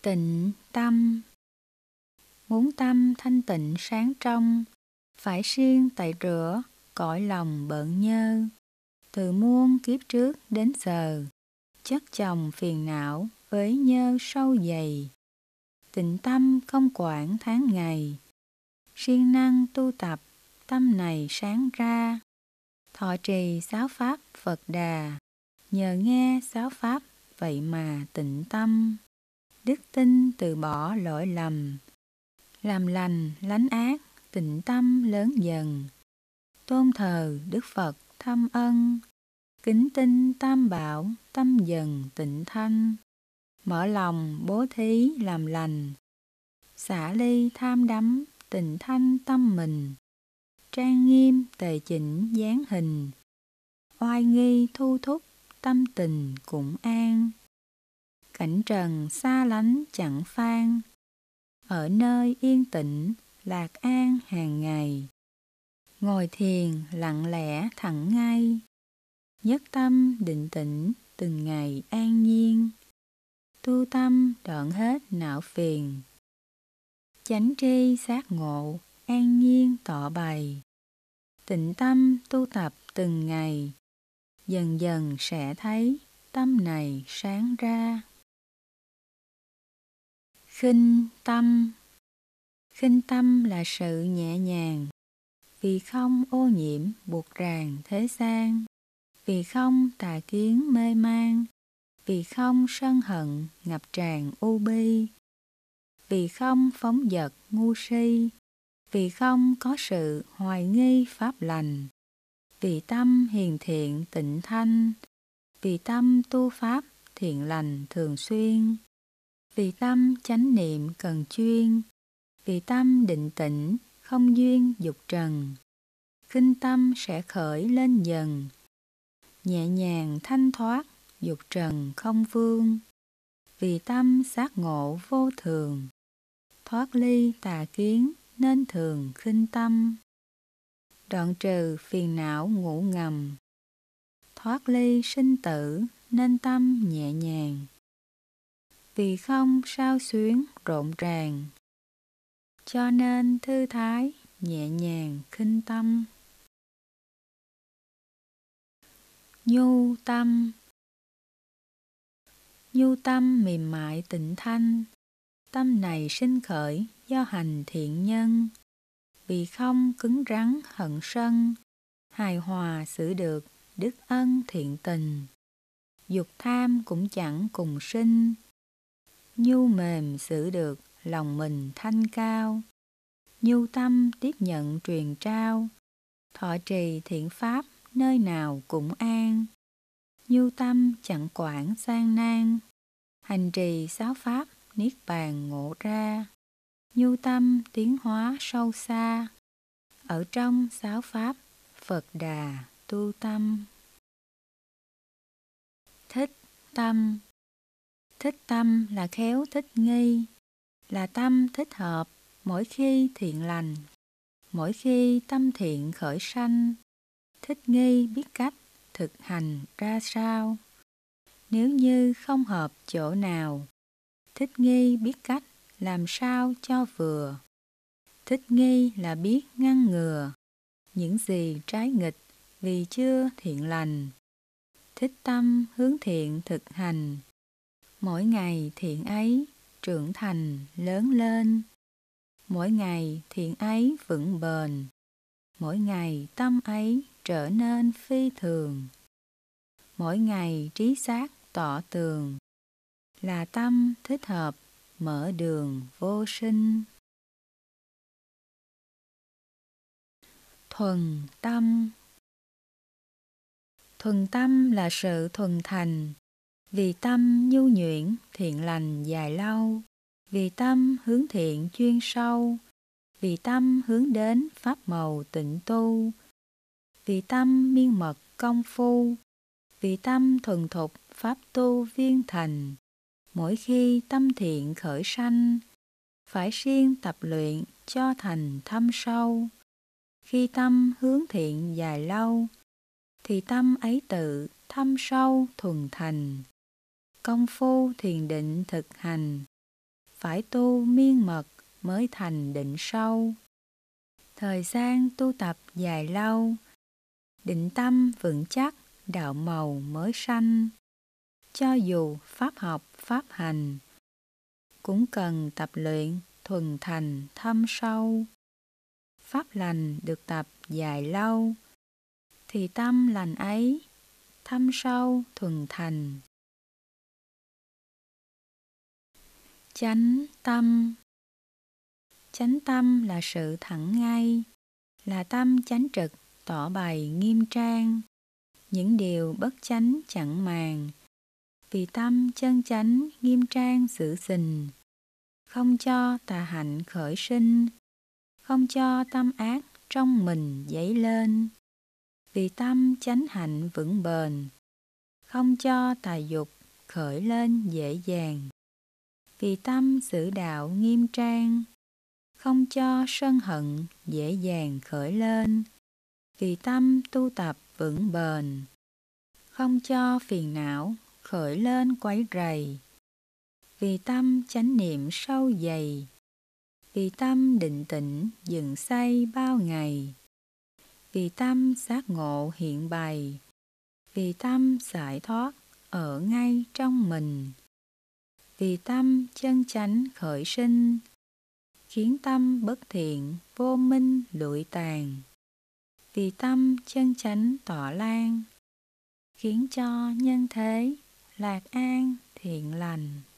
Tịnh tâm. Muốn tâm thanh tịnh sáng trong, phải siêng tẩy rửa cõi lòng bợn nhơ. Từ muôn kiếp trước đến giờ, chất chồng phiền não với nhơ sâu dày. Tịnh tâm không quản tháng ngày, siêng năng tu tập tâm này sáng ra. Thọ trì sáu pháp Phật Đà, nhờ nghe sáu pháp vậy mà tịnh tâm. Đức tin từ bỏ lỗi lầm, làm lành lánh ác tịnh tâm lớn dần. Tôn thờ Đức Phật thâm ân, kính tinh tam bảo tâm dần tịnh thanh. Mở lòng bố thí làm lành, xả ly tham đắm tịnh thanh tâm mình. Trang nghiêm tề chỉnh dáng hình, oai nghi thu thúc tâm tình cũng an. Cảnh trần xa lánh chẳng phan, ở nơi yên tĩnh lạc an hàng ngày. Ngồi thiền lặng lẽ thẳng ngay, nhất tâm định tĩnh từng ngày an nhiên. Tu tâm đoạn hết não phiền, chánh tri giác ngộ an nhiên tỏ bày. Tịnh tâm tu tập từng ngày, dần dần sẽ thấy tâm này sáng ra. Khinh tâm. Khinh tâm là sự nhẹ nhàng, vì không ô nhiễm buộc ràng thế gian, vì không tà kiến mê man, vì không sân hận ngập tràn u bi, vì không phóng dật ngu si, vì không có sự hoài nghi pháp lành, vì tâm hiền thiện tịnh thanh, vì tâm tu pháp thiện lành thường xuyên, vì tâm chánh niệm cần chuyên, vì tâm định tĩnh không duyên dục trần. Khinh tâm sẽ khởi lên dần, nhẹ nhàng thanh thoát dục trần không vương. Vì tâm giác ngộ vô thường, thoát ly tà kiến nên thường khinh tâm. Đoạn trừ phiền não ngủ ngầm, thoát ly sinh tử nên tâm nhẹ nhàng. Vì không sao xuyến rộn ràng, cho nên thư thái nhẹ nhàng khinh tâm. Nhu tâm. Nhu tâm mềm mại tịnh thanh, tâm này sinh khởi do hành thiện nhân. Vì không cứng rắn hận sân, hài hòa xử được đức ân thiện tình. Dục tham cũng chẳng cùng sinh, nhu mềm xử được lòng mình thanh cao. Nhu tâm tiếp nhận truyền trao, thọ trì thiện pháp nơi nào cũng an. Nhu tâm chẳng quản gian nan, hành trì sáu pháp niết bàn ngộ ra. Nhu tâm tiến hóa sâu xa, ở trong sáu pháp Phật Đà tu tâm. Thích tâm. Thích tâm là khéo thích nghi, là tâm thích hợp mỗi khi thiện lành, mỗi khi tâm thiện khởi sanh. Thích nghi biết cách thực hành ra sao. Nếu như không hợp chỗ nào, thích nghi biết cách làm sao cho vừa. Thích nghi là biết ngăn ngừa những gì trái nghịch vì chưa thiện lành. Thích tâm hướng thiện thực hành, mỗi ngày thiện ấy trưởng thành lớn lên. Mỗi ngày thiện ấy vững bền, mỗi ngày tâm ấy trở nên phi thường. Mỗi ngày trí giác tỏ tường, là tâm thích hợp mở đường vô sinh. Thuần tâm. Thuần tâm là sự thuần thành, vì tâm nhu nhuyễn thiện lành dài lâu, vì tâm hướng thiện chuyên sâu, vì tâm hướng đến pháp màu tịnh tu, vì tâm miên mật công phu, vì tâm thuần thục pháp tu viên thành. Mỗi khi tâm thiện khởi sanh, phải siêng tập luyện cho thành thâm sâu. Khi tâm hướng thiện dài lâu, thì tâm ấy tự thâm sâu thuần thành. Công phu thiền định thực hành, phải tu miên mật mới thành định sâu. Thời gian tu tập dài lâu, định tâm vững chắc, đạo màu mới sanh. Cho dù pháp học, pháp hành, cũng cần tập luyện thuần thành thâm sâu. Pháp lành được tập dài lâu, thì tâm lành ấy thâm sâu thuần thành. Chánh tâm. Chánh tâm là sự thẳng ngay, là tâm chánh trực, tỏ bày nghiêm trang. Những điều bất chánh chẳng màng, vì tâm chân chánh nghiêm trang giữ gìn. Không cho tà hạnh khởi sinh, không cho tâm ác trong mình dấy lên. Vì tâm chánh hạnh vững bền, không cho tà dục khởi lên dễ dàng. Vì tâm giữ đạo nghiêm trang, không cho sân hận dễ dàng khởi lên. Vì tâm tu tập vững bền, không cho phiền não khởi lên quấy rầy. Vì tâm chánh niệm sâu dày, vì tâm định tĩnh dựng xây bao ngày. Vì tâm giác ngộ hiện bày, vì tâm giải thoát ở ngay trong mình. Vì tâm chân chánh khởi sinh, khiến tâm bất thiện vô minh lụi tàn. Vì tâm chân chánh tọa lan, khiến cho nhân thế lạc an thiện lành.